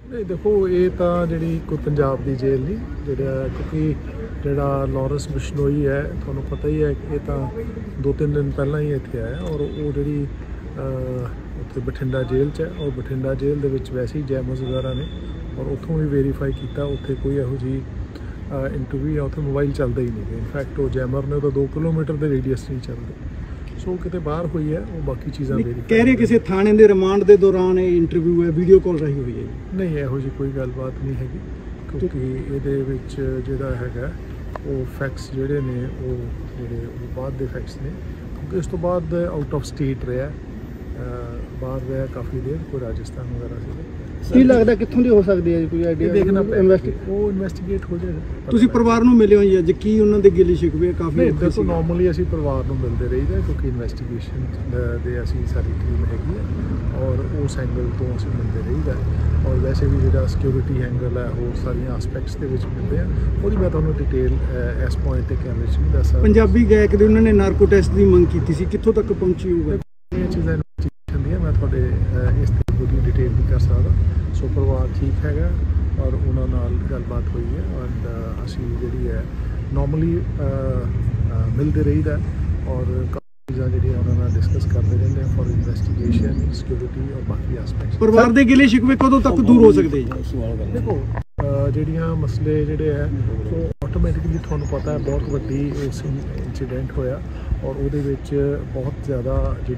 नहीं देखो ये तो जी कोई पंजाब की जेल नहीं जोड़ा क्योंकि जोड़ा लॉरेंस बिश्नोई है थोड़ा पता ही है कि ये तो 2-3 दिन पहला ही इतने आया और वो जी उत्थे बठिंडा जेल च है और बठिंडा जेल दे विच वैसे ही जैमस वगैरह ने और उत्थों भी वेरीफाई किया उत्थे कोई यहो जी इंटरव्यू या उत्थे मोबाइल चलता ही नहीं इनफैक्ट वो जैमर ने तो 2 किलोमीटर के रेडियस नहीं चलते सो कितने बाहर हुई है वो बाकी चीज़ा कह रहे किसी थाने के रिमांड के दौरान इंटरव्यू है वीडियो कॉल रही हुई है नहीं यहो जी कोई गलबात नहीं हैगी क्योंकि ये जोड़ा है वो फैक्ट्स जोड़े ने वो बाद के फैक्ट्स ने क्योंकि उस तो बाद आउट ऑफ स्टेट रहा बाहर रहा काफ़ी देर कोई राजस्थान वगैरह से ਕੀ ਲੱਗਦਾ ਕਿੱਥੋਂ ਦੀ ਹੋ ਸਕਦੀ ਹੈ ਕੋਈ ਆਈਡੀਆ ਦੇਖਣਾ ਉਹ ਇਨਵੈਸਟੀਗੇਟ ਹੋ ਜਾਏਗਾ ਤੁਸੀਂ ਪਰਿਵਾਰ ਨੂੰ ਮਿਲੇ ਹੋ ਜੀ ਕੀ ਉਹਨਾਂ ਦੇ ਗਿਲੇ ਸ਼ਿਕਵੇ ਕਾਫੀ ਦੇਖੋ ਨਾਰਮਲੀ ਅਸੀਂ ਪਰਿਵਾਰ ਨੂੰ ਮਿਲਦੇ ਰਹੀਦਾ ਕਿਉਂਕਿ ਇਨਵੈਸਟੀਗੇਸ਼ਨ ਦੇ ਅਸੀਂ ਸਾਰੀ ਟੀਮ ਹੈਗੀ ਹੈ ਔਰ ਉਸ ਐਂਗਲ ਤੋਂ ਅਸੀਂ ਮਿਲਦੇ ਰਹੀਦਾ ਔਰ ਵੈਸੇ ਵੀ ਜਿਹੜਾ ਸਿਕਿਉਰਿਟੀ ਐਂਗਲ ਹੈ ਹੋਰ ਸਾਰੀਆਂ ਐਸਪੈਕਟਸ ਦੇ ਵਿੱਚ ਮਿਲਦੇ ਆ ਉਹਦੀ ਮੈਂ ਤੁਹਾਨੂੰ ਡਿਟੇਲ ਇਸ ਪੁਆਇੰਟ ਤੇ ਕੈਮਰੇ 'ਚ ਨਹੀਂ ਦੱਸ ਸਕਦਾ ਪੰਜਾਬੀ ਗਾਇਕ ਦੇ ਉਹਨਾਂ ਨੇ ਨਾਰਕੋ ਟੈਸਟ ਦੀ ਮੰਗ ਕੀਤੀ ਸੀ ਕਿੱਥੋਂ ਤੱਕ ਪਹੁੰਚੀ ਹੋਊਗਾ ਇਹ ਚੀਜ਼ਾਂ ਇਨਵੈਸਟੀਗੇਸ਼ਨ ਦੀਆਂ ਮੈਂ ਤੁਹਾਡੇ ਇਸ ਤੇ ਪੂਰੀ ਡਿਟੇਲ ਨਹੀਂ ਕਰ ਸਕਦਾ सो परिवार ठीक है और उन्होंने गलबात हुई है और असी जी है नॉर्मली मिलते रहीदा और काफ़ी चीज़ा जी उन्होंने डिस्कस करते रहते हैं फॉर इन्वेस्टिगेशन सिक्योरिटी और बाकी एस्पेक्ट्स परिवार के गिले शिकवे कदों तक दूर हो सकते हैं देखो ਜਿਹੜੀਆਂ ਮਸਲੇ ਜਿਹੜੇ ਹੈ ਉਹ ਆਟੋਮੈਟਿਕਲੀ ਤੁਹਾਨੂੰ ਪਤਾ ਹੈ ਬਹੁਤ ਵੱਡੀ ਉਸ ਇੰਸੀਡੈਂਟ ਹੋਇਆ ਔਰ ਉਹਦੇ ਵਿੱਚ ਬਹੁਤ ਜ਼ਿਆਦਾ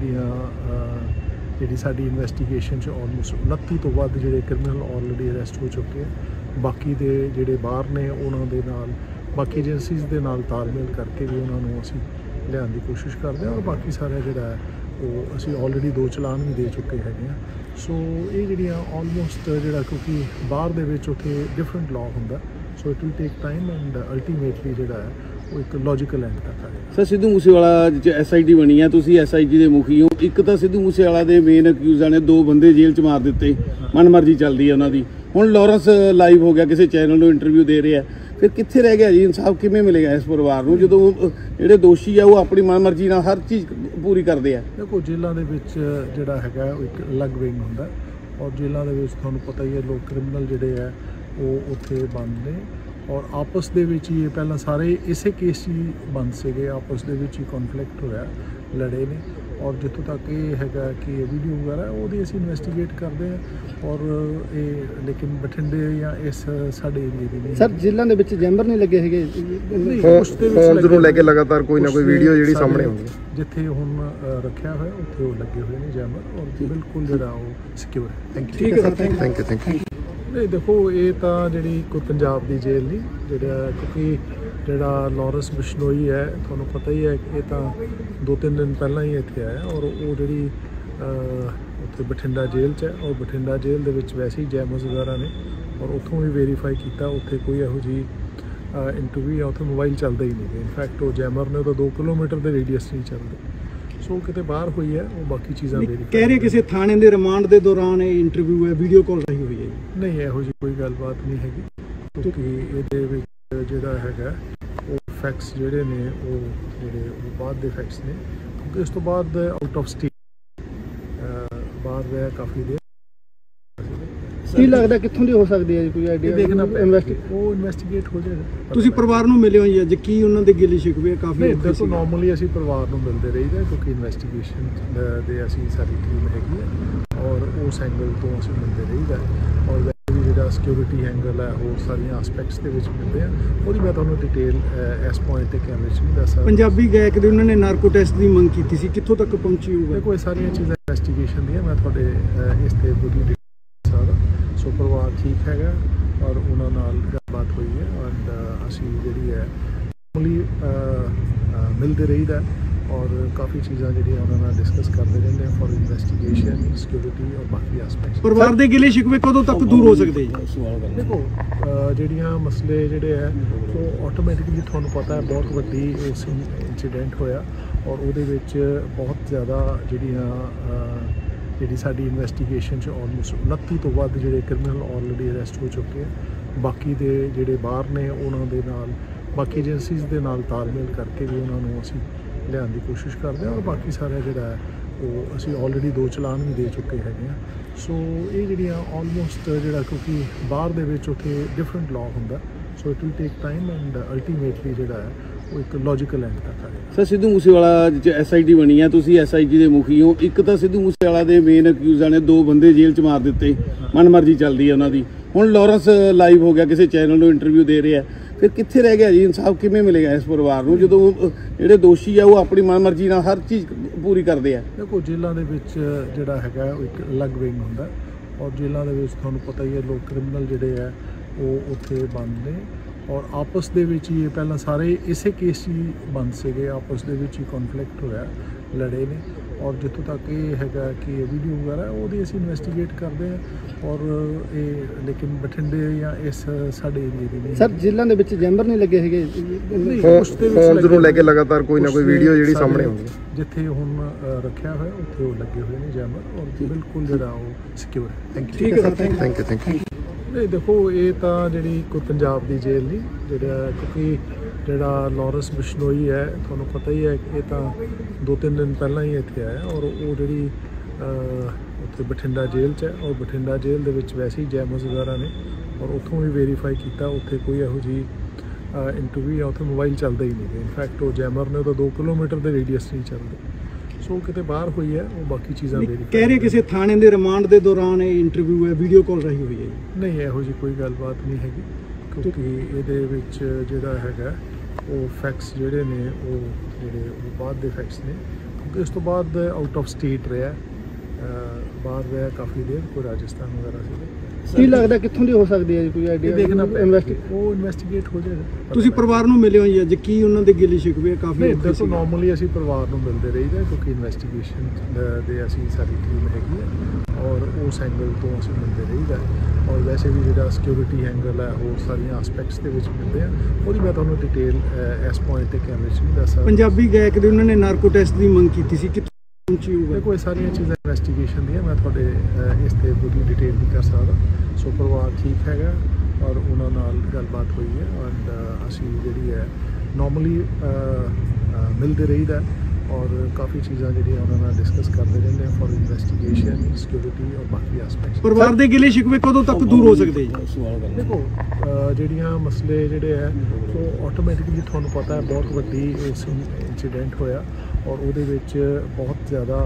ਜਿਹੜੀ ਸਾਡੀ ਇਨਵੈਸਟੀਗੇਸ਼ਨ 'ਚ ਆਲਮੋਸਟ 29 ਤੋਂ ਵੱਧ ਜਿਹੜੇ ਕ੍ਰਿਮੀਨਲ ਆਲਰੇਡੀ ਅਰੈਸਟ ਹੋ ਚੁੱਕੇ ਆ ਬਾਕੀ ਦੇ ਜਿਹੜੇ ਬਾਹਰ ਨੇ ਉਹਨਾਂ ਦੇ ਨਾਲ ਬਾਕੀ ਏਜੰਸੀਜ਼ ਦੇ ਨਾਲ ਤਾਲਮੇਲ ਕਰਕੇ ਵੀ ਉਹਨਾਂ ਨੂੰ ਅਸੀਂ ਲਿਆਉਣ ਦੀ ਕੋਸ਼ਿਸ਼ ਕਰਦੇ ਹਾਂ ਔਰ ਬਾਕੀ ਸਾਰਾ ਜਿਹੜਾ ਹੈ ਉਹ ਅਸੀਂ ਆਲਰੇਡੀ 2 ਚਲਾਨ ਵੀ ਦੇ ਚੁੱਕੇ ਹੈਗੇ ਆ ਸੋ ਇਹ ਜਿਹੜੀਆਂ ਆਲਮੋਸਟ ਜਿਹੜਾ ਕਿਉਂਕਿ ਬਾਹਰ ਦੇ ਵਿੱਚ ਉੱਥੇ ਡਿਫਰੈਂਟ ਲਾਅ ਹੁੰਦਾ so it will take time and ultimately ਜਿਹੜਾ ਹੈ ਉਹ ਇੱਕ ਲੌਜੀਕਲ ਐਂਡ ਤੱਕ ਆਏ ਸਰ ਸਿੱਧੂ ਮੂਸੇਵਾਲਾ ਚ SIT ਬਣੀ ਹੈ ਤੁਸੀਂ SIT ਦੇ ਮੁਖੀ ਹੋ ਇੱਕ ਤਾਂ ਸਿੱਧੂ ਮੂਸੇਵਾਲਾ ਦੇ ਮੇਨ ਅਕਿਊਜ਼ਾਂ ਨੇ 2 ਬੰਦੇ ਜੇਲ੍ਹ 'ਚ ਮਾਰ ਦਿੱਤੇ ਮਨਮਰਜ਼ੀ ਚੱਲਦੀ ਹੈ ਉਹਨਾਂ ਦੀ ਹੁਣ ਲਾਰੈਂਸ ਲਾਈਵ ਹੋ ਗਿਆ ਕਿਸੇ ਚੈਨਲ ਨੂੰ ਇੰਟਰਵਿਊ ਦੇ ਰਿਹਾ ਫਿਰ ਕਿੱਥੇ ਰਹਿ ਗਿਆ ਜੀ ਇਨਸਾਫ ਕਿਵੇਂ ਮਿਲੇਗਾ ਇਸ ਪਰਿਵਾਰ ਨੂੰ ਜਦੋਂ ਜਿਹੜੇ ਦੋਸ਼ੀ ਆ ਉਹ ਆਪਣੀ ਮਨਮਰਜ਼ੀ ਨਾਲ ਹਰ ਚੀਜ਼ ਪੂਰੀ ਕਰਦੇ ਆ ਦੇਖੋ ਜੇਲ੍ਹਾਂ ਦੇ ਵਿੱਚ ਜਿਹੜਾ ਹੈਗਾ ਉਹ ਇੱਕ ਅਲੱਗ ਵਿੰਗ ਹੁੰਦਾ ਔਰ ਜੇਲ੍ਹਾਂ ਦੇ ਵਿੱਚ ਤੁਹਾਨੂੰ ਪਤਾ ਹੀ ਹੈ ਲੋਕ ਕ੍ਰਿਮੀਨਲ ਜਿਹੜੇ ਹੈ ਉਹ ਉੱਥੇ ਬੰਦ ਨੇ ਔਰ ਆਪਸ ਦੇ ਵਿੱਚ ਹੀ ਇਹ ਪਹਿਲਾਂ ਸਾਰੇ ਇਸੇ ਕੇਸ 'ਚ ਹੀ ਬੰਦ ਸੀਗੇ ਆਪਸ ਦੇ ਵਿੱਚ ਹੀ ਕੌਨਫਲਿਕਟ ਹੋਇਆ ਲੜੇ ਨੇ ਔਰ ਜਿੱਥੋਂ ਤੱਕ ਇਹ ਹੈਗਾ ਕਿ ਇਹ ਵੀਡੀਓ ਵਗੈਰਾ ਉਹਦੀ ਅਸੀਂ ਇਨਵੈਸਟੀਗੇਟ ਕਰਦੇ ਹਾਂ ਔਰ ਇਹ ਲੇਕਿਨ ਬਠਿੰਡੇ ਜਾਂ ਇਸ ਸਾਡੇ ਏਰੀਏ ਦੀ ਨਹੀਂ ਸਰ ਜੇਲ੍ਹਾਂ ਦੇ ਵਿੱਚ ਜੈਂਬਰ ਨਹੀਂ ਲੱਗੇ ਹੈਗੇ ਫੋਨ ਨੂੰ ਲੈ ਕੇ ਲਗਾਤਾਰ ਕੋਈ ਨਾ ਕੋਈ ਵੀਡੀਓ ਜਿਹੜੀ ਸਾਹਮਣੇ ਆਉਂਦੀ ਹੈ ਜਿੱਥੇ ਹੁਣ ਰੱਖਿਆ ਹੋਇਆ ਉੱਥੇ ਉਹ ਲੱਗੇ ਹੋਏ ਨੇ ਜੈਂਬਰ ਔਰ ਬਿਲਕੁਲ ਜਿਹੜਾ ਉਹ ਸਿਕਿਉਰ ਹੈ ਥੈਂਕ ਯੂ ਠੀਕ ਹੈ ਸਰ ਥੈਂਕ ਯੂ नहीं देखो ये तो जी कोई पंजाब की जेल नहीं जोड़ा क्योंकि जोड़ा लॉरेंस बिश्नोई है थोड़ा पता ही है कि ये तो 2-3 दिन पहला ही इतने आया और वो जी उत्थे बठिंडा जेल च है और बठिंडा जेल दे विच वैसे ही जैमस वगैरह ने और उत्थों भी वेरीफाई किया उत्थे कोई यहो जी इंटरव्यू या उत्थे मोबाइल चलता ही नहीं इनफैक्ट वो जैमर ने तो 2 किलोमीटर के रेडियस नहीं चलते सो कितने बाहर हुई है वो बाकी चीज़ा कह रहे किसी थाने के रिमांड के दौरान इंटरव्यू है वीडियो कॉल रही हुई है नहीं यहो जी कोई गलबात नहीं हैगी क्योंकि ये जोड़ा है वो फैक्ट्स जोड़े ने वो बाद के फैक्ट्स ने क्योंकि उस तो बाद आउट ऑफ स्टेट बाहर रहा काफ़ी देर ਕੀ ਲੱਗਦਾ ਕਿੱਥੋਂ ਦੀ ਹੋ ਸਕਦੀ ਹੈ ਕੋਈ ਆਈਡੀਆ ਦੇਖਣਾ ਉਹ ਇਨਵੈਸਟੀਗੇਟ ਹੋ ਜਾਏਗਾ ਤੁਸੀਂ ਪਰਿਵਾਰ ਨੂੰ ਮਿਲੇ ਹੋ ਜੀ ਕੀ ਉਹਨਾਂ ਦੇ ਗਿਲੇ ਸ਼ਿਕਵੇ ਕਾਫੀ ਦੇਖੋ ਨਾਰਮਲੀ ਅਸੀਂ ਪਰਿਵਾਰ ਨੂੰ ਮਿਲਦੇ ਰਹੀਦਾ ਕਿਉਂਕਿ ਇਨਵੈਸਟੀਗੇਸ਼ਨ ਦੇ ਅਸੀਂ ਸਾਰੀ ਟੀਮ ਹੈਗੀ ਹੈ ਔਰ ਉਸ ਐਂਗਲ ਤੋਂ ਅਸੀਂ ਮਿਲਦੇ ਰਹੀਦਾ ਔਰ ਵੈਸੇ ਵੀ ਜਿਹੜਾ ਸਿਕਿਉਰਿਟੀ ਐਂਗਲ ਹੈ ਹੋਰ ਸਾਰੀਆਂ ਐਸਪੈਕਟਸ ਦੇ ਵਿੱਚ ਮਿਲਦੇ ਆ ਉਹਦੀ ਮੈਂ ਤੁਹਾਨੂੰ ਡਿਟੇਲ ਇਸ ਪੁਆਇੰਟ ਤੇ ਕੈਮਰੇ 'ਚ ਨਹੀਂ ਦੱਸ ਸਕਦਾ ਪੰਜਾਬੀ ਗਾਇਕ ਦੇ ਉਹਨਾਂ ਨੇ ਨਾਰਕੋ ਟੈਸਟ ਦੀ ਮੰਗ ਕੀਤੀ ਸੀ ਕਿੱਥੋਂ ਤੱਕ ਪਹੁੰਚੀ ਹੋਊਗਾ ਦੇਖੋ ਇਹ ਸਾਰੀਆਂ ਚੀਜ਼ਾਂ ਇਨਵੈਸਟੀਗੇਸ਼ਨ ਦੀਆਂ ਮੈਂ ਤੁਹਾਡੇ ਇਸ ਤੇ ਪੂਰੀ सो परिवार ठीक है और उन्होंने गलबात हुई है और असी जी है नॉर्मली मिलते रहीदा और काफ़ी चीज़ा जी उन्होंने डिस्कस करते रहते हैं फॉर इन्वेस्टिगेशन सिक्योरिटी और बाकी एस्पेक्ट्स परिवार के गिले शिकवे कदों तक दूर हो सकते हैं देखो ਜਿਹੜੀਆਂ ਮਸਲੇ ਜਿਹੜੇ ਹੈ ਉਹ ਆਟੋਮੈਟਿਕਲੀ ਤੁਹਾਨੂੰ ਪਤਾ ਹੈ ਬਹੁਤ ਵੱਡੀ ਉਸ ਇੰਸੀਡੈਂਟ ਹੋਇਆ ਔਰ ਉਹਦੇ ਵਿੱਚ ਬਹੁਤ ਜ਼ਿਆਦਾ ਜਿਹੜੀ ਸਾਡੀ ਇਨਵੈਸਟੀਗੇਸ਼ਨ 'ਚ ਆਲਮੋਸਟ 29 ਤੋਂ ਵੱਧ ਜਿਹੜੇ ਕ੍ਰਿਮੀਨਲ ਆਲਰੇਡੀ ਅਰੈਸਟ ਹੋ ਚੁੱਕੇ ਆ ਬਾਕੀ ਦੇ ਜਿਹੜੇ ਬਾਹਰ ਨੇ ਉਹਨਾਂ ਦੇ ਨਾਲ ਬਾਕੀ ਏਜੰਸੀਜ਼ ਦੇ ਨਾਲ ਤਾਲਮੇਲ ਕਰਕੇ ਵੀ ਉਹਨਾਂ ਨੂੰ ਅਸੀਂ ਲਿਆਉਣ ਦੀ ਕੋਸ਼ਿਸ਼ ਕਰਦੇ ਹਾਂ ਔਰ ਬਾਕੀ ਸਾਰਾ ਜਿਹੜਾ ਹੈ ਉਹ ਅਸੀਂ ਆਲਰੇਡੀ 2 ਚਲਾਨ ਵੀ ਦੇ ਚੁੱਕੇ ਹੈਗੇ ਆ। ਸੋ ਇਹ ਜਿਹੜੀਆਂ ਆਲਮੋਸਟ ਜਿਹੜਾ ਕਿਉਂਕਿ ਬਾਹਰ ਦੇ ਵਿੱਚ ਉੱਥੇ ਡਿਫਰੈਂਟ ਲਾਅ ਹੁੰਦਾ, so it will take time and ultimately ਜਿਹੜਾ ਹੈ ਉਹ ਇੱਕ ਲੌਜੀਕਲ ਐਂਡ ਤੱਕ ਆਏਗਾ। ਸਰ ਸਿੱਧੂ ਮੂਸੇਵਾਲਾ ਚ ਐਸਆਈਟੀ ਬਣੀ ਹੈ, ਤੁਸੀਂ ਐਸਆਈਟੀ ਦੇ ਮੁਖੀ ਹੋ। ਇੱਕ ਤਾਂ ਸਿੱਧੂ ਮੂਸੇਵਾਲਾ ਦੇ ਮੇਨ ਅਕਿਊਜ਼ਾਂ ਨੇ 2 ਬੰਦੇ ਜੇਲ੍ਹ ਚ ਮਾਰ ਦਿੱਤੇ, ਮਨਮਰਜ਼ੀ ਚੱਲਦੀ ਹੈ ਉਹਨਾਂ ਦੀ। ਹੁਣ ਲਾਰੈਂਸ ਲਾਈਵ ਹੋ ਗਿਆ, ਕਿਸੇ ਚੈਨਲ ਨੂੰ ਇੰਟਰਵਿਊ ਦੇ ਰਿਹਾ, ਫਿਰ ਕਿੱਥੇ ਰਹਿ ਗਿਆ ਜੀ ਇਨਸਾਫ? ਕਿਵੇਂ ਮਿਲੇਗਾ ਇਸ ਪਰਿਵਾਰ ਨੂੰ ਜਦੋਂ ਜਿਹੜੇ ਦੋਸ਼ੀ ਆ ਉਹ ਆਪਣੀ ਮਨਮਰਜ਼ੀ ਨਾਲ ਹਰ ਚੀਜ਼ ਪੂਰੀ ਕਰਦੇ ਆ? ਦੇਖੋ ਜੇਲ੍ਹਾਂ ਦੇ ਵਿੱਚ ਜਿਹੜਾ ਹੈਗਾ ਉਹ ਇੱਕ ਅਲੱਗ ਵਿੰਗ ਹੁੰਦਾ, ਔਰ ਜੇਲ੍ਹਾਂ ਦੇ ਵਿੱਚ ਤੁਹਾਨੂੰ ਪਤਾ ਹੀ ਹੈ ਲੋਕ ਕ੍ਰਿਮੀਨਲ ਜਿਹੜੇ ਆ ਉਹ ਉੱਥੇ ਬੰਦ ਨੇ, ਔਰ ਆਪਸ ਦੇ ਵਿੱਚ ਹੀ ਇਹ ਪਹਿਲਾਂ ਸਾਰੇ ਇਸੇ ਕੇਸ 'ਚ ਹੀ ਬੰਦ ਸੀਗੇ, ਆਪਸ ਦੇ ਵਿੱਚ ਹੀ ਕਨਫਲਿਕਟ ਹੋਇਆ, ਲੜੇ ਨੇ। ਔਰ ਜਿੱਥੋਂ ਤੱਕ ਇਹ ਹੈਗਾ ਕਿ ਇਹ ਵੀਡੀਓ ਵਗੈਰਾ ਉਹਦੀ ਅਸੀਂ ਇਨਵੈਸਟੀਗੇਟ ਕਰਦੇ ਹਾਂ, ਔਰ ਇਹ ਲੇਕਿਨ ਬਠਿੰਡੇ ਜਾਂ ਇਸ ਸਾਡੇ ਏਰੀਏ ਦੀ ਨਹੀਂ। ਸਰ ਜੇਲ੍ਹਾਂ ਦੇ ਵਿੱਚ ਜੈਂਬਰ ਨਹੀਂ ਲੱਗੇ ਹੈਗੇ? ਫੋਨਸ ਨੂੰ ਲੈ ਕੇ ਲਗਾਤਾਰ ਕੋਈ ਨਾ ਕੋਈ ਵੀਡੀਓ ਜਿਹੜੀ ਸਾਹਮਣੇ ਆਉਂਦੀ ਹੈ। ਜਿੱਥੇ ਹੁਣ ਰੱਖਿਆ ਹੋਇਆ ਉੱਥੇ ਉਹ ਲੱਗੇ ਹੋਏ ਨੇ ਜੈਂਬਰ, ਔਰ ਬਿਲਕੁਲ ਜਿਹੜਾ ਉਹ ਸਿਕਿਉਰ ਹੈ। Thank you. ਠੀਕ ਹੈ ਸਰ, ਥੈਂਕ ਯੂ। ਨਹੀਂ ਦੇਖੋ ਇਹ ਤਾਂ ਜਿਹੜੀ ਕੋਈ ਪੰਜਾਬ ਦੀ ਜੇਲ੍ਹ ਨਹੀਂ, ਜਿਹੜਾ ਕਿਉਂਕਿ ਜਿਹੜਾ ਲਾਰੈਂਸ ਬਿਸ਼ਨੋਈ ਹੈ ਤੁਹਾਨੂੰ ਪਤਾ ਹੀ ਹੈ ਕਿ ਇਹ ਤਾਂ 2-3 ਦਿਨ ਪਹਿਲਾਂ ਹੀ ਇੱਥੇ ਆਇਆ, ਔਰ ਉਹ ਜਿਹੜੀ ਉੱਥੇ ਬਠਿੰਡਾ ਜੇਲ੍ਹ 'ਚ ਹੈ, ਔਰ ਬਠਿੰਡਾ ਜੇਲ੍ਹ ਦੇ ਵਿੱਚ ਵੈਸੇ ਹੀ ਜੈਮਰਸ ਵਗੈਰਾ ਨੇ, ਔਰ ਉੱਥੋਂ ਵੀ ਵੈਰੀਫਾਈ ਕੀਤਾ ਉੱਥੇ ਕੋਈ ਇਹੋ ਜਿਹੀ ਇੰਟਰਵਿਊ ਆ, ਉੱਥੇ ਮੋਬਾਈਲ ਚੱਲਦਾ ਹੀ ਨਹੀਂ। ਇਨਫੈਕਟ ਉਹ ਜੈਮਰ ਨੇ ਉਹ ਤਾਂ 2 ਕਿਲੋਮੀਟਰ ਦੇ ਰੇਡੀਅਸ ਨਹੀਂ ਚੱਲਦੇ, ਸੋ ਕਿਤੇ ਬਾਹਰ ਹੋਈ ਹੈ, ਉਹ ਬਾਕੀ ਚੀਜ਼ਾਂ ਵੈਰੀਫਾਈ ਕਹਿ ਰਹੇ ਕਿਸੇ ਥਾਣੇ ਦੇ ਰਿਮਾਂਡ ਦੇ ਦੌਰਾਨ ਇਹ ਇੰਟਰਵਿਊ ਹੈ, ਵੀਡੀਓ ਕਾਲ ਰਹੀ ਹੋਈ ਹੈ? ਨਹੀਂ, ਇਹੋ ਜਿਹੀ ਕੋਈ ਗੱਲਬਾਤ ਨਹੀਂ ਹੈਗੀ, ਕਿਉਂਕਿ ਇਹਦੇ ਵਿੱਚ ਜਿਹੜਾ ਹੈਗਾ ਉਹ ਫੈਕਟਸ ਜਿਹੜੇ ਨੇ ਉਹ ਬਾਅਦ ਦੇ ਫੈਕਟਸ ਨੇ, ਕਿਉਂਕਿ ਇਸ ਤੋਂ ਬਾਅਦ ਆਊਟ ਆਫ ਸਟੇਟ ਰਿਹਾ, ਬਾਹਰ ਰਿਹਾ ਕਾਫੀ ਦੇਰ, ਕੋਈ ਰਾਜਸਥਾਨ ਵਗੈਰਾ ਸੀ। ਕੀ ਲੱਗਦਾ ਕਿੱਥੋਂ ਦੀ ਹੋ ਸਕਦੀ ਹੈ ਕੋਈ ਆਈਡੀਆ? ਦੇਖਣਾ ਉਹ ਇਨਵੈਸਟੀਗੇਟ ਹੋ ਜਾਏਗਾ। ਤੁਸੀਂ ਪਰਿਵਾਰ ਨੂੰ ਮਿਲੇ ਹੋ ਜੀ ਅੱਜ, ਕੀ ਉਹਨਾਂ ਦੇ ਗਿਲੇ ਸ਼ਿਕਵੇ? ਕਾਫੀ ਦੇਖੋ ਨਾਰਮਲੀ ਅਸੀਂ ਪਰਿਵਾਰ ਨੂੰ ਮਿਲਦੇ ਰਹੀਦਾ, ਕਿਉਂਕਿ ਇਨਵੈਸਟੀਗੇਸ਼ਨ ਦੇ ਅਸੀਂ ਸਾਰੀ ਟੀਮ ਹੈਗੀ ਹੈ, ਔਰ ਉਸ ਐਂਗਲ ਤੋਂ ਅਸੀਂ ਮਿਲਦੇ ਰਹੀਦਾ, ਔਰ ਵੈਸੇ ਵੀ ਜਿਹੜਾ ਸਿਕਿਉਰਿਟੀ ਐਂਗਲ ਹੈ ਹੋਰ ਸਾਰੀਆਂ ਐਸਪੈਕਟਸ ਦੇ ਵਿੱਚ ਮਿਲਦੇ ਆ, ਉਹਦੀ ਮੈਂ ਤੁਹਾਨੂੰ ਡਿਟੇਲ ਇਸ ਪੁਆਇੰਟ ਤੇ ਕੈਮਰੇ 'ਚ ਨਹੀਂ ਦੱਸ ਸਕਦਾ। ਪੰਜਾਬੀ ਗਾਇਕ ਦੇ ਉਹਨਾਂ ਨੇ ਨਾਰਕੋ ਟੈਸਟ ਦੀ ਮੰਗ ਕੀਤੀ ਸੀ, ਕਿੱਥੇ ਪਹੁੰਚੀ ਹੋਊਗਾ? ਦੇਖੋ ਇਹ ਸਾਰੀਆਂ ਚੀਜ਼ਾਂ ਇਨਵੈਸਟੀਗੇਸ਼ਨ ਦੀਆਂ, ਮੈਂ ਤੁਹਾਡੇ ਇਸ ਤੇ ਪੂਰੀ ਡਿਟੇਲ ਨਹੀਂ ਕਰ ਸਕਦਾ। ਸੋ ਪਰਿਵਾਰ ਠੀਕ ਹੈਗਾ, ਔਰ ਉਹਨਾਂ ਨਾਲ ਗੱਲਬਾਤ ਹੋਈ ਹੈ, ਐਂਡ ਅਸੀਂ ਜਿਹੜੀ ਹੈ ਨਾਰਮਲੀ ਮਿਲਦੇ ਰਹੀਦਾ, ਔਰ ਕਾਫੀ ਚੀਜ਼ਾਂ ਜਿਹੜੀਆਂ ਉਹਨਾਂ ਨਾਲ ਡਿਸਕਸ ਕਰਦੇ ਰਹਿੰਦੇ ਆ ਫॉर ਇਨਵੈਸਟੀਗੇਸ਼ਨ, ਸਿਕਿਉਰਿਟੀ ਔਰ ਬਾਕੀ ਐਸਪੈਕਟਸ। ਪਰਿਵਾਰ ਦੇ ਗਿਲੇ ਸ਼ਿਕਵੇ ਕਦੋਂ ਤੱਕ ਦੂਰ ਹੋ ਸਕਦੇ ਜੀ? ਦੇਖੋ ਜਿਹੜੀਆਂ ਮਸਲੇ ਜਿਹੜੇ ਹੈ ਉਹ ਆਟੋਮੈਟਿਕਲੀ ਤੁਹਾਨੂੰ ਪਤਾ ਹੈ ਬਹੁਤ ਵੱਡੀ ਇਸ ਇੰਸੀਡੈਂਟ ਹੋਇਆ, ਔਰ ਉਹਦੇ ਵਿੱਚ ਬਹੁਤ ਜ਼ਿਆਦਾ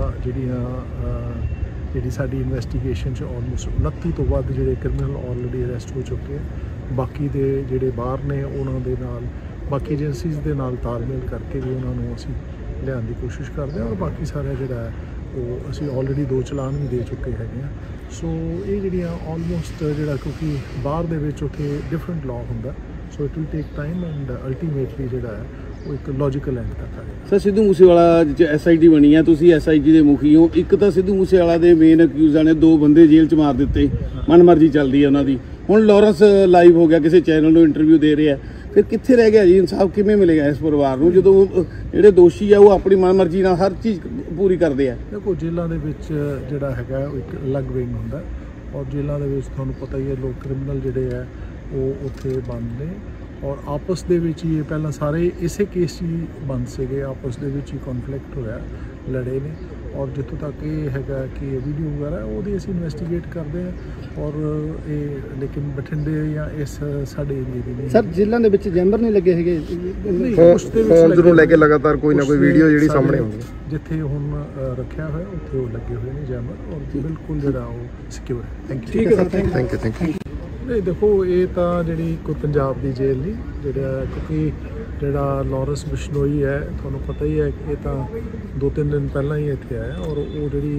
ਜਿਹੜੀ ਸਾਡੀ ਇਨਵੈਸਟੀਗੇਸ਼ਨ 'ਚ ਆਲਮੋਸਟ 29 ਤੋਂ ਵੱਧ ਜਿਹੜੇ ਕ੍ਰਿਮੀਨਲ ਆਲਰੇਡੀ ਅਰੈਸਟ ਹੋ ਚੁੱਕੇ ਆ। ਬਾਕੀ ਦੇ ਜਿਹੜੇ ਬਾਹਰ ਨੇ ਉਹਨਾਂ ਦੇ ਨਾਲ ਬਾਕੀ ਏਜੰਸੀਜ਼ ਦੇ ਨਾਲ ਤਾਲਮੇਲ ਕਰਕੇ ਵੀ ਉਹਨਾਂ ਨੂੰ ਅਸੀਂ ਲਿਆਉਣ ਦੀ ਕੋਸ਼ਿਸ਼ ਕਰਦੇ ਹਾਂ, ਔਰ ਬਾਕੀ ਸਾਰਾ ਜਿਹੜਾ ਹੈ ਉਹ ਅਸੀਂ ਆਲਰੇਡੀ 2 ਚਲਾਨ ਵੀ ਦੇ ਚੁੱਕੇ ਹੈਗੇ ਆ। ਸੋ ਇਹ ਜਿਹੜੀਆਂ ਆਲਮੋਸਟ ਜਿਹੜਾ ਕਿਉਂਕਿ ਬਾਹਰ ਦੇ ਵਿੱਚ ਉੱਥੇ ਡਿਫਰੈਂਟ ਲਾਅ ਹੁੰਦਾ, so it will take time and ultimately ਜਿਹੜਾ ਹੈ ਉਹ ਇੱਕ ਲੌਜੀਕਲ ਐਂਡ ਤੱਕ ਆਏਗਾ। ਸਰ ਸਿੱਧੂ ਮੂਸੇਵਾਲਾ ਚ ਐਸਆਈਟੀ ਬਣੀ ਹੈ, ਤੁਸੀਂ ਐਸਆਈਟੀ ਦੇ ਮੁਖੀ ਹੋ। ਇੱਕ ਤਾਂ ਸਿੱਧੂ ਮੂਸੇਵਾਲਾ ਦੇ ਮੇਨ ਅਕਿਊਜ਼ਾਂ ਨੇ 2 ਬੰਦੇ ਜੇਲ੍ਹ ਚ ਮਾਰ ਦਿੱਤੇ, ਮਨਮਰਜ਼ੀ ਚੱਲਦੀ ਹੈ ਉਹਨਾਂ ਦੀ। ਹੁਣ ਲਾਰੈਂਸ ਲਾਈਵ ਹੋ ਗਿਆ, ਕਿਸੇ ਚੈਨਲ ਨੂੰ ਇੰਟਰਵਿਊ ਦੇ ਰਿਹਾ, ਫਿਰ ਕਿੱਥੇ ਰਹਿ ਗਿਆ ਜੀ ਇਨਸਾਫ? ਕਿਵੇਂ ਮਿਲੇਗਾ ਇਸ ਪਰਿਵਾਰ ਨੂੰ ਜਦੋਂ ਜਿਹੜੇ ਦੋਸ਼ੀ ਆ ਉਹ ਆਪਣੀ ਮਨਮਰਜ਼ੀ ਨਾਲ ਹਰ ਚੀਜ਼ ਪੂਰੀ ਕਰਦੇ ਆ? ਦੇਖੋ ਜੇਲ੍ਹਾਂ ਦੇ ਵਿੱਚ ਜਿਹੜਾ ਹੈਗਾ ਉਹ ਇੱਕ ਅਲੱਗ ਵਿੰਗ ਹੁੰਦਾ, ਔਰ ਜੇਲ੍ਹਾਂ ਦੇ ਵਿੱਚ ਤੁਹਾਨੂੰ ਪਤਾ ਹੀ ਹੈ ਲੋਕ ਕ੍ਰਿਮੀਨਲ ਜਿਹੜੇ ਆ ਉਹ ਉੱਥੇ ਬੰਦ ਨੇ, ਔਰ ਆਪਸ ਦੇ ਵਿੱਚ ਹੀ ਇਹ ਪਹਿਲਾਂ ਸਾਰੇ ਇਸੇ ਕੇਸ 'ਚ ਹੀ ਬੰਦ ਸੀਗੇ, ਆਪਸ ਦੇ ਵਿੱਚ ਹੀ ਕਨਫਲਿਕਟ ਹੋਇਆ, ਲੜੇ ਨੇ। ਔਰ ਜਿੱਥੋਂ ਤੱਕ ਇਹ ਹੈਗਾ ਕਿ ਇਹ ਵੀਡੀਓ ਵਗੈਰਾ ਉਹਦੀ ਅਸੀਂ ਇਨਵੈਸਟੀਗੇਟ ਕਰਦੇ ਹਾਂ, ਔਰ ਇਹ ਲੇਕਿਨ ਬਠਿੰਡੇ ਜਾਂ ਇਸ ਸਾਡੇ ਏਰੀਏ ਦੀ ਨਹੀਂ। ਸਰ ਜੇਲ੍ਹਾਂ ਦੇ ਵਿੱਚ ਜੈਂਬਰ ਨਹੀਂ ਲੱਗੇ ਹੈਗੇ? ਫੋਨਸ ਨੂੰ ਲੈ ਕੇ ਲਗਾਤਾਰ ਕੋਈ ਨਾ ਕੋਈ ਵੀਡੀਓ ਜਿਹੜੀ ਸਾਹਮਣੇ ਆਉਂਦੀ ਹੈ। ਜਿੱਥੇ ਹੁਣ ਰੱਖਿਆ ਹੋਇਆ ਉੱਥੇ ਉਹ ਲੱਗੇ ਹੋਏ ਨੇ ਜੈਮਰ, ਔਰ ਬਿਲਕੁਲ ਜਿਹੜਾ ਉਹ ਸਿਕਿਉਰ ਹੈ। Thank you. ਠੀਕ ਹੈ ਸਰ, ਥੈਂਕ ਯੂ। ਨਹੀਂ ਦੇਖੋ ਇਹ ਤਾਂ ਜਿਹੜੀ ਕੋਈ ਪੰਜਾਬ ਦੀ ਜੇਲ੍ਹ ਨਹੀਂ, ਜਿਹੜਾ ਕਿਉਂਕਿ ਜਿਹੜਾ ਲਾਰੈਂਸ ਬਿਸ਼ਨੋਈ ਹੈ ਤੁਹਾਨੂੰ ਪਤਾ ਹੀ ਹੈ ਕਿ ਇਹ ਤਾਂ 2-3 ਦਿਨ ਪਹਿਲਾਂ ਹੀ ਇੱਥੇ ਆਇਆ, ਔਰ ਉਹ ਜਿਹੜੀ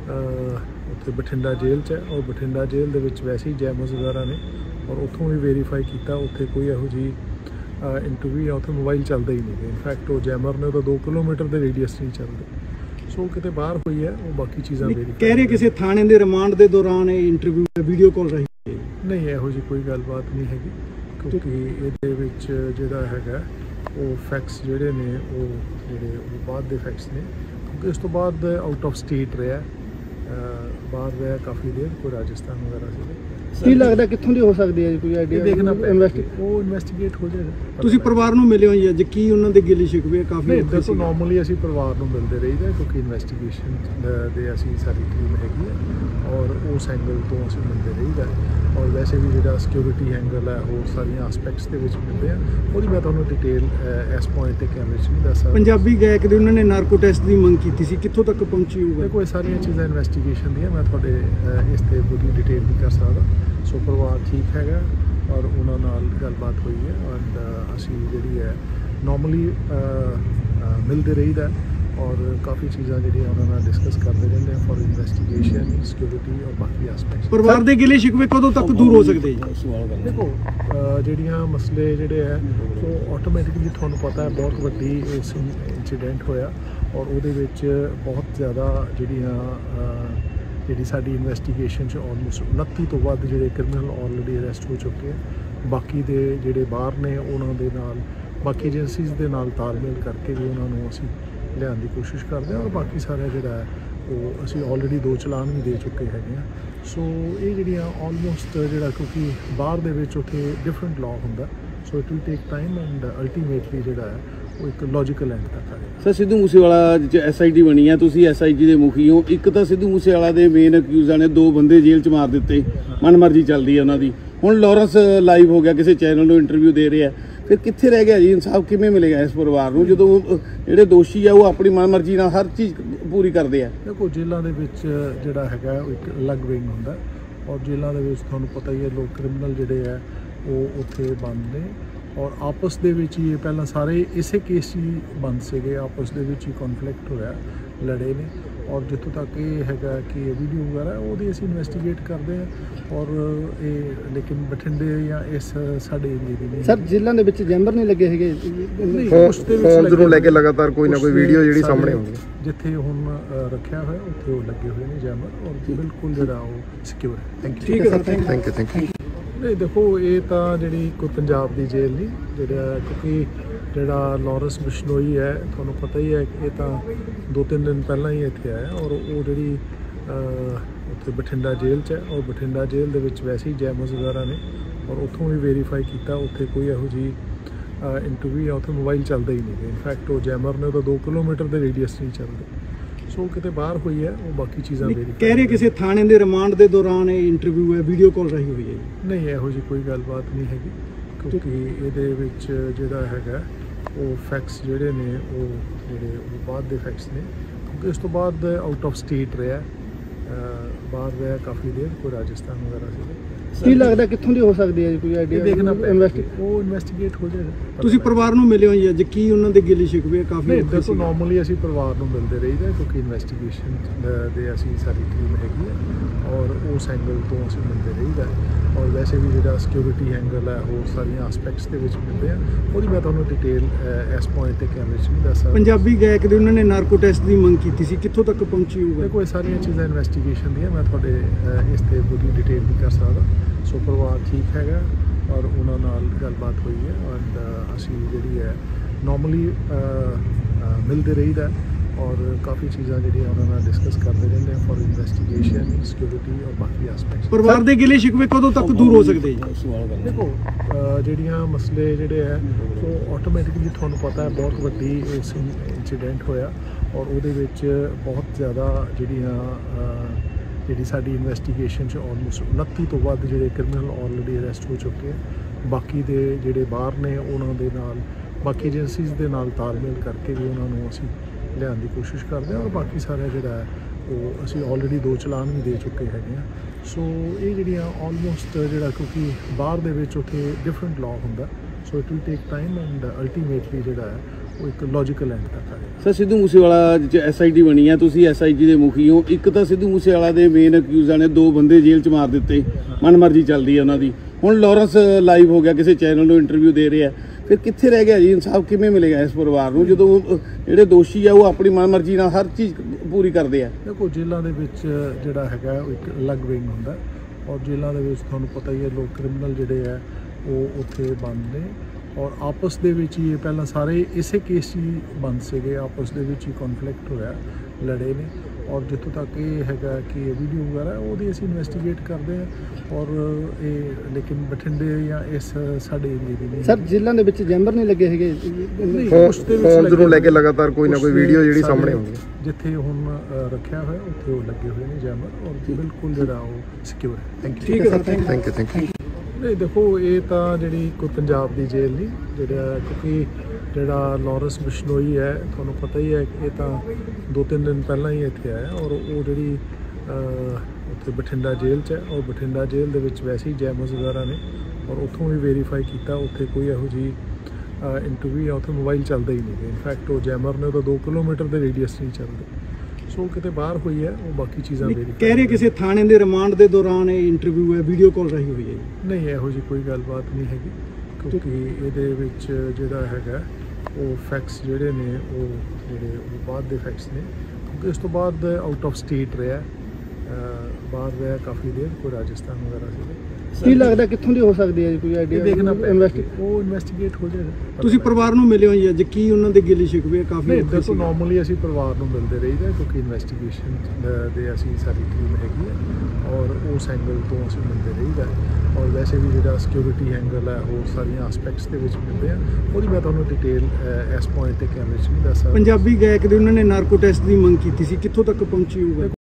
ਉੱਥੇ ਬਠਿੰਡਾ ਜੇਲ੍ਹ 'ਚ ਹੈ, ਔਰ ਬਠਿੰਡਾ ਜੇਲ੍ਹ ਦੇ ਵਿੱਚ ਵੈਸੇ ਹੀ ਜੈਮਰਸ ਵਗੈਰਾ ਨੇ, ਔਰ ਉੱਥੋਂ ਵੀ ਵੈਰੀਫਾਈ ਕੀਤਾ ਉੱਥੇ ਕੋਈ ਇਹੋ ਜਿਹੀ ਇੰਟਰਵਿਊ ਆ, ਉੱਥੇ ਮੋਬਾਈਲ ਚੱਲਦਾ ਹੀ ਨਹੀਂ। ਇਨਫੈਕਟ ਉਹ ਜੈਮਰ ਨੇ ਉਹ ਤਾਂ 2 ਕਿਲੋਮੀਟਰ ਦੇ ਰੇਡੀਅਸ ਨਹੀਂ ਚੱਲਦੇ, ਸੋ ਕਿਤੇ ਬਾਹਰ ਹੋਈ ਹੈ, ਉਹ ਬਾਕੀ ਚੀਜ਼ਾਂ ਵੈਰੀਫਾਈ। ਕਹਿ ਰਹੇ ਕਿਸੇ ਥਾਣੇ ਦੇ ਰਿਮਾਂਡ ਦੇ ਦੌਰਾਨ ਇਹ ਇੰਟਰਵਿਊ ਹੈ, ਵੀਡੀਓ ਕਾਲ ਰਹੀ ਹੋਈ ਹੈ? ਨਹੀਂ, ਇਹੋ ਜਿਹੀ ਕੋਈ ਗੱਲਬਾਤ ਨਹੀਂ ਹੈਗੀ, ਕਿਉਂਕਿ ਇਹਦੇ ਵਿੱਚ ਜਿਹੜਾ ਹੈਗਾ ਉਹ ਫੈਕਟਸ ਜਿਹੜੇ ਨੇ ਉਹ ਬਾਅਦ ਦੇ ਫੈਕਟਸ ਨੇ, ਕਿਉਂਕਿ ਇਸ ਤੋਂ ਬਾਅਦ ਆਊਟ ਆਫ ਸਟੇਟ ਰਿਹਾ, ਬਾਹਰ ਰਿਹਾ ਕਾਫੀ ਦੇਰ, ਕੋਈ ਰਾਜਸਥਾਨ ਵਗੈਰਾ ਸੀ। ਕੀ ਲੱਗਦਾ ਕਿੱਥੋਂ ਦੀ ਹੋ ਸਕਦੀ ਹੈ ਕੋਈ ਆਈਡੀਆ? ਦੇਖਣਾ ਉਹ ਇਨਵੈਸਟੀਗੇਟ ਹੋ ਜਾਏਗਾ। ਤੁਸੀਂ ਪਰਿਵਾਰ ਨੂੰ ਮਿਲੇ ਹੋ ਜੀ ਅੱਜ, ਕੀ ਉਹਨਾਂ ਦੇ ਗਿਲੇ ਸ਼ਿਕਵੇ ਕਾਫੀ? ਦੇਖੋ ਨਾਰਮਲੀ ਅਸੀਂ ਪਰਿਵਾਰ ਨੂੰ ਮਿਲਦੇ ਰਹੀਦਾ ਕਿਉਂਕਿ ਇਨਵੈਸਟੀਗੇਸ਼ਨ ਦੇ ਅਸੀਂ ਸਾਰੀ ਟੀਮ ਹੈਗੀ ਹੈ ਔਰ ਉਸ ਐਂਗਲ ਤੋਂ ਅਸੀਂ ਮਿਲਦੇ ਰਹੀਦਾ ਔਰ ਵੈਸੇ ਵੀ ਜਿਹੜਾ ਸਿਕਿਉਰਿਟੀ ਐਂਗਲ ਹੈ ਹੋਰ ਸਾਰੀਆਂ ਐਸਪੈਕਟਸ ਦੇ ਵਿੱਚ ਮਿਲਦੇ ਆ ਉਹਦੀ ਮੈਂ ਤੁਹਾਨੂੰ ਡਿਟੇਲ ਇਸ ਪੁਆਇੰਟ ਤੇ ਕੈਮਰੇ 'ਚ ਨਹੀਂ ਦੱਸ ਸਕਦਾ। ਪੰਜਾਬੀ ਗਾਇਕ ਦੇ ਉਹਨਾਂ ਨੇ ਨਾਰਕੋ ਟੈਸਟ ਦੀ ਮੰਗ ਕੀਤੀ ਸੀ, ਕਿੱਥੋਂ ਤੱਕ ਪਹੁੰਚੀ ਹੋਊਗਾ? ਦੇਖੋ ਇਹ ਸਾਰੀਆਂ ਚੀਜ਼ਾਂ ਇਨਵੈਸਟੀਗੇਸ਼ਨ ਦੀਆਂ ਮੈਂ ਤੁਹਾਡੇ ਇਸ ਤੇ ਪੂਰੀ ਡਿਟੇਲ ਨਹੀਂ ਕਰ ਸਕਦਾ। ਸੋ ਪਰਿਵਾਰ ਠੀਕ ਹੈਗਾ ਔਰ ਉਹਨਾਂ ਨਾਲ ਗੱਲਬਾਤ ਹੋਈ ਹੈ ਔਰ ਅਸੀਂ ਜਿਹੜੀ ਹੈ ਨਾਰਮਲੀ ਮਿਲਦੇ ਰਹੀਦਾ ਔਰ ਕਾਫੀ ਚੀਜ਼ਾਂ ਜਿਹੜੀਆਂ ਉਹਨਾਂ ਨਾਲ ਡਿਸਕਸ ਕਰਦੇ ਰਹਿੰਦੇ ਆ ਫॉर ਇਨਵੈਸਟੀਗੇਸ਼ਨ ਸਿਕਿਉਰਿਟੀ ਔਰ ਬਾਕੀ ਐਸਪੈਕਟਸ। ਪਰਿਵਾਰ ਦੇ ਗਿਲੇ ਸ਼ਿਕਵੇ ਕਦੋਂ ਤੱਕ ਦੂਰ ਹੋ ਸਕਦੇ ਜੀ? ਦੇਖੋ ਜਿਹੜੀਆਂ ਮਸਲੇ ਜਿਹੜੇ ਹੈ ਉਹ ਆਟੋਮੈਟਿਕਲੀ ਤੁਹਾਨੂੰ ਪਤਾ ਹੈ ਬਹੁਤ ਵੱਡੀ ਇਸ ਇਨਸੀਡੈਂਟ ਹੋਇਆ ਔਰ ਉਹਦੇ ਵਿੱਚ ਬਹੁਤ ਜ਼ਿਆਦਾ ਜਿਹੜੀ ਸਾਡੀ ਇਨਵੈਸਟੀਗੇਸ਼ਨ 'ਚ ਆਲਮੋਸਟ 29 ਤੋਂ ਵੱਧ ਜਿਹੜੇ ਕ੍ਰਿਮੀਨਲ ਆਲਰੇਡੀ ਅਰੈਸਟ ਹੋ ਚੁੱਕੇ ਆ। ਬਾਕੀ ਦੇ ਜਿਹੜੇ ਬਾਹਰ ਨੇ ਉਹਨਾਂ ਦੇ ਨਾਲ ਬਾਕੀ ਏਜੰਸੀਜ਼ ਦੇ ਨਾਲ ਤਾਲਮੇਲ ਕਰਕੇ ਵੀ ਉਹਨਾਂ ਨੂੰ ਅਸੀਂ ਲਿਆਉਣ ਦੀ ਕੋਸ਼ਿਸ਼ ਕਰਦੇ ਹਾਂ ਔਰ ਬਾਕੀ ਸਾਰਾ ਜਿਹੜਾ ਹੈ ਉਹ ਅਸੀਂ ਆਲਰੇਡੀ 2 ਚਲਾਨ ਵੀ ਦੇ ਚੁੱਕੇ ਹੈਗੇ ਆ। ਸੋ ਇਹ ਜਿਹੜੀਆਂ ਆਲਮੋਸਟ ਜਿਹੜਾ ਕਿਉਂਕਿ ਬਾਹਰ ਦੇ ਵਿੱਚ ਉੱਥੇ ਡਿਫਰੈਂਟ ਲਾਅ ਹੁੰਦਾ so it will take time and ultimately ਜਿਹੜਾ ਹੈ ਉਹ ਇੱਕ ਲੌਜੀਕਲ ਐਂਡ ਤੱਕ ਆਏਗਾ। ਸਰ ਸਿੱਧੂ ਮੂਸੇਵਾਲਾ ਚ ਐਸਆਈਟੀ ਬਣੀ ਹੈ, ਤੁਸੀਂ ਐਸਆਈਟੀ ਦੇ ਮੁਖੀ ਹੋ। ਇੱਕ ਤਾਂ ਸਿੱਧੂ ਮੂਸੇਵਾਲਾ ਦੇ ਮੇਨ ਅਕਿਊਜ਼ਾਂ ਨੇ 2 ਬੰਦੇ ਜੇਲ੍ਹ ਚ ਮਾਰ ਦਿੱਤੇ, ਮਨਮਰਜ਼ੀ ਚੱਲਦੀ ਹੈ ਉਹਨਾਂ ਦੀ। ਹੁਣ ਲਾਰੈਂਸ ਲਾਈਵ ਹੋ ਗਿਆ, ਕਿਸੇ ਚੈਨਲ ਨੂੰ ਇੰਟਰਵਿਊ ਦੇ ਰਿਹਾ, ਫਿਰ ਕਿੱਥੇ ਰਹਿ ਗਿਆ ਜੀ ਇਨਸਾਫ? ਕਿਵੇਂ ਮਿਲੇਗਾ ਇਸ ਪਰਿਵਾਰ ਨੂੰ ਜਦੋਂ ਜਿਹੜੇ ਦੋਸ਼ੀ ਆ ਉਹ ਆਪਣੀ ਮਨਮਰਜ਼ੀ ਨਾਲ ਹਰ ਚੀਜ਼ ਪੂਰੀ ਕਰਦੇ ਆ? ਦੇਖੋ ਜੇਲ੍ਹਾਂ ਦੇ ਵਿੱਚ ਜਿਹੜਾ ਹੈਗਾ ਉਹ ਇੱਕ ਅਲੱਗ ਵਿੰਗ ਹੁੰਦਾ ਔਰ ਜੇਲ੍ਹਾਂ ਦੇ ਵਿੱਚ ਤੁਹਾਨੂੰ ਪਤਾ ਹੀ ਹੈ ਲੋਕ ਕ੍ਰਿਮੀਨਲ ਜਿਹੜੇ ਆ ਉਹ ਉੱਥੇ ਬੰਦ ਨੇ ਔਰ ਆਪਸ ਦੇ ਵਿੱਚ ਹੀ ਇਹ ਪਹਿਲਾਂ ਸਾਰੇ ਇਸੇ ਕੇਸ 'ਚ ਹੀ ਬੰਦ ਸੀਗੇ, ਆਪਸ ਦੇ ਵਿੱਚ ਹੀ ਕਨਫਲਿਕਟ ਹੋਇਆ, ਲੜੇ ਨੇ ਔਰ ਜਿੱਥੋਂ ਤੱਕ ਇਹ ਹੈਗਾ ਕਿ ਇਹ ਵੀਡੀਓ ਵਗੈਰਾ ਉਹਦੀ ਅਸੀਂ ਇਨਵੈਸਟੀਗੇਟ ਕਰਦੇ ਹਾਂ ਔਰ ਇਹ ਲੇਕਿਨ ਬਠਿੰਡੇ ਜਾਂ ਇਸ ਸਾਡੇ ਏਰੀਏ ਦੀ ਨਹੀਂ। ਸਰ ਜੇਲ੍ਹਾਂ ਦੇ ਵਿੱਚ ਜੈਂਬਰ ਨਹੀਂ ਲੱਗੇ ਹੈਗੇ? ਫੋਨਸ ਨੂੰ ਲੈ ਕੇ ਲਗਾਤਾਰ ਕੋਈ ਨਾ ਕੋਈ ਵੀਡੀਓ ਜਿਹੜੀ ਸਾਹਮਣੇ ਆਉਂਦੀ ਹੈ। ਜਿੱਥੇ ਹੁਣ ਰੱਖਿਆ ਹੋਇਆ ਉੱਥੇ ਉਹ ਲੱਗੇ ਹੋਏ ਨੇ ਜੈਂਬਰ ਔਰ ਬਿਲਕੁਲ ਜਿਹੜਾ ਉਹ ਸਿਕਿਉਰ ਹੈ। Thank you. ਠੀਕ ਹੈ ਸਰ, ਥੈਂਕ ਯੂ। ਨਹੀਂ ਦੇਖੋ ਇਹ ਤਾਂ ਜਿਹੜੀ ਕੋਈ ਪੰਜਾਬ ਦੀ ਜੇਲ੍ਹ ਨਹੀਂ ਜਿਹੜਾ ਕਿਉਂਕਿ ਜਿਹੜਾ ਲਾਰੈਂਸ ਬਿਸ਼ਨੋਈ ਹੈ ਤੁਹਾਨੂੰ ਪਤਾ ਹੀ ਹੈ ਕਿ ਇਹ ਤਾਂ 2-3 ਦਿਨ ਪਹਿਲਾਂ ਹੀ ਇੱਥੇ ਆਇਆ ਔਰ ਉਹ ਜਿਹੜੀ ਉੱਥੇ ਬਠਿੰਡਾ ਜੇਲ੍ਹ 'ਚ ਹੈ ਔਰ ਬਠਿੰਡਾ ਜੇਲ੍ਹ ਦੇ ਵਿੱਚ ਵੈਸੇ ਹੀ ਜੈਮਰਸ ਵਗੈਰਾ ਨੇ ਔਰ ਉੱਥੋਂ ਵੀ ਵੈਰੀਫਾਈ ਕੀਤਾ ਉੱਥੇ ਕੋਈ ਇਹੋ ਜਿਹੀ ਇੰਟਰਵਿਊ ਆ ਉੱਥੇ ਮੋਬਾਈਲ ਚੱਲਦਾ ਹੀ ਨਹੀਂ। ਇਨਫੈਕਟ ਉਹ ਜੈਮਰ ਨੇ ਤਾਂ 2 ਕਿਲੋਮੀਟਰ ਦੇ ਰੇਡੀਅਸ ਨਹੀਂ ਚੱਲਦੇ ਸੋ ਕਿਤੇ ਬਾਹਰ ਹੋਈ ਹੈ ਉਹ ਬਾਕੀ ਚੀਜ਼ਾਂ ਵੈਰੀਫਾਈ ਕਹਿ ਰਹੇ ਕਿਸੇ ਥਾਣੇ ਦੇ ਰਿਮਾਂਡ ਦੇ ਦੌਰਾਨ ਇਹ ਇੰਟਰਵਿਊ ਹੈ, ਵੀਡੀਓ ਕਾਲ ਰਹੀ ਹੋਈ ਹੈ ਜੀ? ਨਹੀਂ ਇਹੋ ਜਿਹੀ ਕੋਈ ਗੱਲਬਾਤ ਨਹੀਂ ਹੈਗੀ ਕਿਉਂਕਿ ਇਹਦੇ ਵਿੱਚ ਜਿਹੜਾ ਹੈਗਾ ਉਹ ਫੈਕਟਸ ਜਿਹੜੇ ਨੇ ਉਹ ਬਾਅਦ ਦੇ ਫੈਕਟਸ ਨੇ ਕਿਉਂਕਿ ਇਸ ਤੋਂ ਬਾਅਦ ਆਊਟ ਆਫ ਸਟੇਟ ਰਿਹਾ, ਬਾਹਰ ਰਿਹਾ ਕਾਫੀ ਦੇਰ, ਕੋਈ ਰਾਜਸਥਾਨ ਵਗੈਰਾ ਸੀ। ਕੀ ਲੱਗਦਾ ਕਿੱਥੋਂ ਦੀ ਹੋ ਸਕਦੀ ਹੈ ਕੋਈ ਆਈਡੀਆ? ਦੇਖਣਾ ਉਹ ਇਨਵੈਸਟੀਗੇਟ ਹੋ ਜਾਏਗਾ। ਤੁਸੀਂ ਪਰਿਵਾਰ ਨੂੰ ਮਿਲੇ ਹੋ ਜੀ ਅੱਜ, ਕੀ ਉਹਨਾਂ ਦੇ ਗਿਲੇ ਸ਼ਿਕਵੇ ਕਾਫੀ? ਦੇਖੋ ਨਾਰਮਲੀ ਅਸੀਂ ਪਰਿਵਾਰ ਨੂੰ ਮਿਲਦੇ ਰਹੀਦਾ ਕਿਉਂਕਿ ਇਨਵੈਸਟੀਗੇਸ਼ਨ ਦੇ ਅਸੀਂ ਸਾਰੀ ਟੀਮ ਹੈਗੀ ਹੈ ਔਰ ਉਸ ਐਂਗਲ ਤੋਂ ਅਸੀਂ ਮਿਲਦੇ ਰਹੀਦਾ ਔਰ ਵੈਸੇ ਵੀ ਜਿਹੜਾ ਸਿਕਿਉਰਿਟੀ ਐਂਗਲ ਹੈ ਹੋਰ ਸਾਰੀਆਂ ਐਸਪੈਕਟਸ ਦੇ ਵਿੱਚ ਮਿਲਦੇ ਆ ਉਹਦੀ ਮੈਂ ਤੁਹਾਨੂੰ ਡਿਟੇਲ ਇਸ ਪੁਆਇੰਟ ਤੇ ਕੈਮਰੇ 'ਚ ਨਹੀਂ ਦੱਸ ਸਕਦਾ। ਪੰਜਾਬੀ ਗਾਇਕ ਦੇ ਉਹਨਾਂ ਨੇ ਨਾਰਕੋ ਟੈਸਟ ਦੀ ਮੰਗ ਕੀਤੀ ਸੀ, ਕਿੱਥੋਂ ਤੱਕ ਪਹੁੰਚੀ ਹੋਊਗਾ? ਦੇਖੋ ਇਹ ਸਾਰੀਆਂ ਚੀਜ਼ਾਂ ਇਨਵੈਸਟੀਗੇਸ਼ਨ ਦੀਆਂ ਮੈਂ ਤੁਹਾਡੇ ਇਸ ਤੇ ਪੂਰੀ ਡਿਟੇਲ ਨਹੀਂ ਕਰ ਸਕਦਾ। ਸੋ ਪਰਿਵਾਰ ਠੀਕ ਹੈਗਾ ਔਰ ਉਹਨਾਂ ਨਾਲ ਗੱਲਬਾਤ ਹੋਈ ਹੈ ਔਰ ਅਸੀਂ ਜਿਹੜੀ ਹੈ ਨਾਰਮਲੀ ਮਿਲਦੇ ਰਹੀਦਾ ਔਰ ਕਾਫੀ ਚੀਜ਼ਾਂ ਜਿਹੜੀਆਂ ਉਹਨਾਂ ਨਾਲ ਡਿਸਕਸ ਕਰਦੇ ਰਹਿੰਦੇ ਆ ਫॉर ਇਨਵੈਸਟੀਗੇਸ਼ਨ ਸਿਕਿਉਰਿਟੀ ਔਰ ਬਾਕੀ ਐਸਪੈਕਟਸ। ਪਰਿਵਾਰ ਦੇ ਗਿਲੇ ਸ਼ਿਕਵੇ ਕਦੋਂ ਤੱਕ ਦੂਰ ਹੋ ਸਕਦੇ ਜੀ? ਦੇਖੋ ਜਿਹੜੀਆਂ ਮਸਲੇ ਜਿਹੜੇ ਹੈ ਉਹ ਆਟੋਮੈਟਿਕਲੀ ਤੁਹਾਨੂੰ ਪਤਾ ਹੈ ਬਹੁਤ ਵੱਡੀ ਇਸ ਇਨਸੀਡੈਂਟ ਹੋਇਆ ਔਰ ਉਹਦੇ ਵਿੱਚ ਬਹੁਤ ਜ਼ਿਆਦਾ ਜਿਹੜੀ ਸਾਡੀ ਇਨਵੈਸਟੀਗੇਸ਼ਨ 'ਚ ਆਲਮੋਸਟ 29 ਤੋਂ ਵੱਧ ਜਿਹੜੇ ਕ੍ਰਿਮੀਨਲ ਆਲਰੇਡੀ ਅਰੈਸਟ ਹੋ ਚੁੱਕੇ ਆ। ਬਾਕੀ ਦੇ ਜਿਹੜੇ ਬਾਹਰ ਨੇ ਉਹਨਾਂ ਦੇ ਨਾਲ ਬਾਕੀ ਏਜੰਸੀਜ਼ ਦੇ ਨਾਲ ਤਾਲਮੇਲ ਕਰਕੇ ਵੀ ਉਹਨਾਂ ਨੂੰ ਅਸੀਂ ਲਿਆਉਣ ਦੀ ਕੋਸ਼ਿਸ਼ ਕਰਦੇ ਹਾਂ ਔਰ ਬਾਕੀ ਸਾਰਾ ਜਿਹੜਾ ਹੈ ਉਹ ਅਸੀਂ ਆਲਰੇਡੀ 2 ਚਲਾਨ ਵੀ ਦੇ ਚੁੱਕੇ ਹੈਗੇ ਆ। ਸੋ ਇਹ ਜਿਹੜੀਆਂ ਆਲਮੋਸਟ ਜਿਹੜਾ ਕਿਉਂਕਿ ਬਾਹਰ ਦੇ ਵਿੱਚ ਉੱਥੇ ਡਿਫਰੈਂਟ ਲਾਅ ਹੁੰਦਾ so it will take time and ultimately ਜਿਹੜਾ ਹੈ ਉਹ ਇੱਕ ਲੌਜੀਕਲ ਐਂਡ ਤੱਕ ਆਏਗਾ। ਸਰ ਸਿੱਧੂ ਮੂਸੇਵਾਲਾ ਚ ਐਸਆਈਟੀ ਬਣੀ ਹੈ, ਤੁਸੀਂ ਐਸਆਈਟੀ ਦੇ ਮੁਖੀ ਹੋ। ਇੱਕ ਤਾਂ ਸਿੱਧੂ ਮੂਸੇਵਾਲਾ ਦੇ ਮੇਨ ਅਕਿਊਜ਼ਾਂ ਨੇ 2 ਬੰਦੇ ਜੇਲ੍ਹ ਚ ਮਾਰ ਦਿੱਤੇ, ਮਨਮਰਜ਼ੀ ਚੱਲਦੀ ਹੈ ਉਹਨਾਂ ਦੀ। ਹੁਣ ਲਾਰੈਂਸ ਲਾਈਵ ਹੋ ਗਿਆ, ਕਿਸੇ ਚੈਨਲ ਨੂੰ ਇੰਟਰਵਿਊ ਦੇ ਰਿਹਾ, ਫਿਰ ਕਿੱਥੇ ਰਹਿ ਗਿਆ ਜੀ ਇਨਸਾਫ? ਕਿਵੇਂ ਮਿਲੇਗਾ ਇਸ ਪਰਿਵਾਰ ਨੂੰ ਜਦੋਂ ਜਿਹੜੇ ਦੋਸ਼ੀ ਆ ਉਹ ਆਪਣੀ ਮਨਮਰਜ਼ੀ ਨਾਲ ਹਰ ਚੀਜ਼ ਪੂਰੀ ਕਰਦੇ ਆ? ਦੇਖੋ ਜੇਲ੍ਹਾਂ ਦੇ ਵਿੱਚ ਜਿਹੜਾ ਹੈਗਾ ਉਹ ਇੱਕ ਅਲੱਗ ਵਿੰਗ ਹੁੰਦਾ ਔਰ ਜੇਲ੍ਹਾਂ ਦੇ ਵਿੱਚ ਤੁਹਾਨੂੰ ਪਤਾ ਹੀ ਹੈ ਲੋਕ ਕ੍ਰਿਮੀਨਲ ਜਿਹੜੇ ਆ ਉਹ ਉੱਥੇ ਬੰਦ ਨੇ ਔਰ ਆਪਸ ਦੇ ਵਿੱਚ ਹੀ ਇਹ ਪਹਿਲਾਂ ਸਾਰੇ ਇਸੇ ਕੇਸ 'ਚ ਹੀ ਬੰਦ ਸੀਗੇ, ਆਪਸ ਦੇ ਵਿੱਚ ਹੀ ਕਨਫਲਿਕਟ ਹੋਇਆ, ਲੜੇ ਨੇ ਔਰ ਜਿੱਥੋਂ ਤੱਕ ਇਹ ਹੈਗਾ ਕਿ ਇਹ ਵੀਡੀਓ ਵਗੈਰਾ ਉਹਦੀ ਅਸੀਂ ਇਨਵੈਸਟੀਗੇਟ ਕਰਦੇ ਹਾਂ ਔਰ ਇਹ ਲੇਕਿਨ ਬਠਿੰਡੇ ਜਾਂ ਇਸ ਸਾਡੇ ਏਰੀਏ ਦੀ ਨਹੀਂ। ਸਰ ਜ਼ਿਲ੍ਹਾ ਦੇ ਵਿੱਚ ਜੈਮਰ ਨਹੀਂ ਲੱਗੇ ਹੈਗੇ ਫੋਨ ਨੂੰ ਲੈ ਕੇ ਲਗਾਤਾਰ ਕੋਈ ਨਾ ਕੋਈ ਵੀਡੀਓ ਜਿਹੜੀ ਸਾਹਮਣੇ ਆਉਂਦੀ ਹੈ। ਜਿੱਥੇ ਹੁਣ ਰੱਖਿਆ ਹੋਇਆ ਉੱਥੇ ਉਹ ਲੱਗੇ ਹੋਏ ਨੇ ਜੈਮਰ ਔਰ ਬਿਲਕੁਲ ਜਿਹੜਾ ਉਹ ਸਿਕਿਉਰ ਹੈ। Thank you. ਠੀਕ ਹੈ ਸਰ, ਥੈਂਕ ਯੂ। ਨਹੀਂ ਦੇਖੋ ਇਹ ਤਾਂ ਜਿਹੜੀ ਕੋਈ ਪੰਜਾਬ ਦੀ ਜੇਲ੍ਹ ਨਹੀਂ ਜਿਹੜਾ ਕਿਉਂਕਿ ਜਿਹੜਾ ਲਾਰੈਂਸ ਬਿਸ਼ਨੋਈ ਹੈ ਤੁਹਾਨੂੰ ਪਤਾ ਹੀ ਹੈ ਕਿ ਇਹ ਤਾਂ 2-3 ਦਿਨ ਪਹਿਲਾਂ ਹੀ ਇੱਥੇ ਆਇਆ ਔਰ ਉਹ ਜਿਹੜੀ ਉੱਥੇ ਬਠਿੰਡਾ ਜੇਲ੍ਹ 'ਚ ਹੈ ਔਰ ਬਠਿੰਡਾ ਜੇਲ੍ਹ ਦੇ ਵਿੱਚ ਵੈਸੇ ਹੀ ਜੈਮਰਸ ਵਗੈਰਾ ਨੇ ਔਰ ਉੱਥੋਂ ਵੀ ਵੈਰੀਫਾਈ ਕੀਤਾ ਉੱਥੇ ਕੋਈ ਇਹੋ ਜਿਹੀ ਇੰਟਰਵਿਊ ਆ ਉੱਥੇ ਮੋਬਾਈਲ ਚੱਲਦਾ ਹੀ ਨਹੀਂ। ਇਨਫੈਕਟ ਉਹ ਜੈਮਰ ਨੇ ਤਾਂ 2 ਕਿਲੋਮੀਟਰ ਦੇ ਰੇਡੀਅਸ ਨਹੀਂ ਚੱਲਦੇ ਸੋ ਕਿਤੇ ਬਾਹਰ ਹੋਈ ਹੈ ਉਹ ਬਾਕੀ ਚੀਜ਼ਾਂ ਵੈਰੀਫਾਈ ਕਹਿ ਰਹੇ ਕਿਸੇ ਥਾਣੇ ਦੇ ਰਿਮਾਂਡ ਦੇ ਦੌਰਾਨ ਇਹ ਇੰਟਰਵਿਊ ਹੈ ਵੀਡੀਓ ਕਾਲ ਰਹੀ ਹੋਈ ਹੈ ਜੀ। ਨਹੀਂ ਇਹੋ ਜਿਹੀ ਕੋਈ ਗੱਲਬਾਤ ਨਹੀਂ ਹੈਗੀ ਕਿਉਂਕਿ ਇਹਦੇ ਵਿੱਚ ਜਿਹੜਾ ਹੈਗਾ ਉਹ ਫੈਕਟਸ ਜਿਹੜੇ ਨੇ ਉਹ ਬਾਅਦ ਦੇ ਫੈਕਟਸ ਨੇ ਕਿਉਂਕਿ ਇਸ ਤੋਂ ਬਾਅਦ ਆਊਟ ਆਫ ਸਟੇਟ ਰਿਹਾ ਬਾਹਰ ਰਿਹਾ ਕਾਫੀ ਦੇਰ ਕੋਈ ਰਾਜਸਥਾਨ ਵਗੈਰਾ ਸੀ। ਕੀ ਲੱਗਦਾ ਕਿੱਥੋਂ ਦੀ ਹੋ ਸਕਦੀ ਹੈ ਜੀ ਕੋਈ ਆਈਡੀਆ? ਦੇਖਣਾ ਉਹ ਇਨਵੈਸਟੀਗੇਟ ਹੋ ਜਾਏਗਾ। ਤੁਸੀਂ ਪਰਿਵਾਰ ਨੂੰ ਮਿਲੇ ਹੋ ਜੀ ਅੱਜ ਕੀ ਉਹਨਾਂ ਦੇ ਗਿਲੇ ਸ਼ਿਕਵੇ ਕਾਫੀ? ਦੇਖੋ ਨਾਰਮਲੀ ਅਸੀਂ ਪਰਿਵਾਰ ਨੂੰ ਮਿਲਦੇ ਰਹੀਦਾ ਕਿਉਂਕਿ ਇਨਵੈਸਟੀਗੇਸ਼ਨ ਦੇ ਅਸੀਂ ਸਾਰੀ ਟੀਮ ਹੈਗੀ ਹੈ ਔਰ ਉਸ ਐਂਗਲ ਤੋਂ ਅਸੀਂ ਮਿਲਦੇ ਰਹੀਦਾ ਔਰ ਵੈਸੇ ਵੀ ਜਿਹੜਾ ਸਿਕਿਉਰਿਟੀ ਐਂਗਲ ਹੈ ਹੋਰ ਸਾਰੀਆਂ ਐਸਪੈਕਟਸ ਦੇ ਵਿੱਚ ਮਿਲਦੇ ਆ ਉਹਦੀ ਮੈਂ ਤੁਹਾਨੂੰ ਡਿਟੇਲ ਇਸ ਪੁਆਇੰਟ ਤੇ ਕੈਮਰੇ 'ਚ ਨਹੀਂ ਦੱਸ ਸਕਦਾ। ਪੰਜਾਬੀ ਗਾਇਕ ਦੇ ਉਹਨਾਂ ਨੇ ਨਾਰਕੋ ਟੈਸਟ ਦੀ ਮੰਗ ਕੀਤੀ ਸੀ ਕਿੱਥੋਂ ਤੱਕ ਪਹੁੰਚੀ ਹੋਊਗਾ?